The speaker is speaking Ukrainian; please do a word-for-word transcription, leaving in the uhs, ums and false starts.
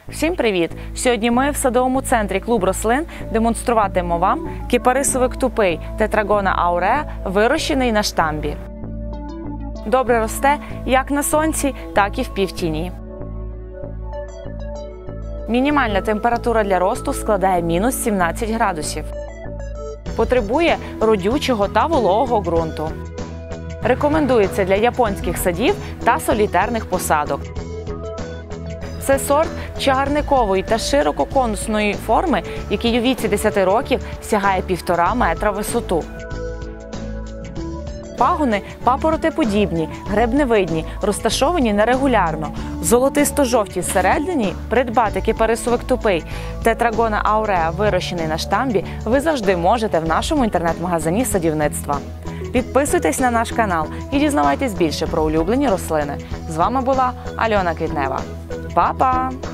Всім привіт! Сьогодні ми в садовому центрі «Клуб рослин» демонструватимемо вам кипарисовик тупий Тетрагона ауреа, вирощений на штамбі. Добре росте як на сонці, так і в півтіні. Мінімальна температура для росту складає мінус сімнадцять градусів. Потребує родючого та вологого ґрунту. Рекомендується для японських садів та солітерних посадок. Це сорт чагарникової та ширококонусної форми, який у віці десяти років сягає півтора метра в висоту. Пагони папоротеподібні, гребневидні, розташовані нерегулярно. Золотисто-жовті всередині. Придбати кипарисовик тупий Тетрагона ауреа, вирощений на штамбі, ви завжди можете в нашому інтернет-магазині садівництва. Підписуйтесь на наш канал і дізнавайтесь більше про улюблені рослини. З вами була Альона Квітнева. Па-па!